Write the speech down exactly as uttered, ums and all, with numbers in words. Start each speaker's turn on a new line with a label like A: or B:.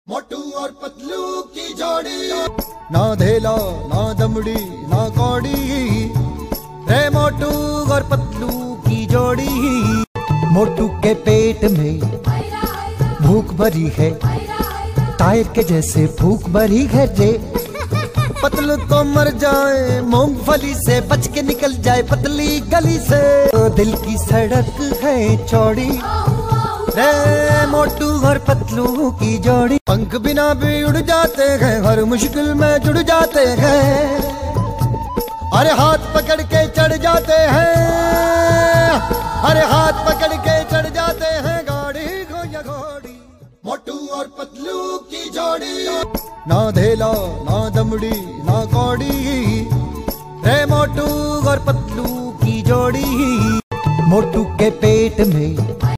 A: मोटू और पतलू की जोड़ी,
B: ना धेला ना दमड़ी ना कौड़ी, रे मोटू और पतलू की जोड़ी। मोटू के पेट में भूख भरी है, टायर के जैसे भूख भरी है रे। पतलू तो मर जाए मूंगफली से, बच के निकल जाए पतली गली से। तो दिल की सड़क है चौड़ी, रे मोटू और पतलू की जोड़ी। पंख बिना भी उड़ जाते हैं, हर मुश्किल में जुड़ जाते हैं। अरे हाथ पकड़ के चढ़ जाते हैं, अरे हाथ पकड़ के चढ़ जाते हैं गाड़ी को या घोड़ी।
A: मोटू और पतलू की जोड़ी,
B: ना धेला ना दमड़ी ना कौड़ी, रे मोटू और पतलू की जोड़ी। मोटू के पेट में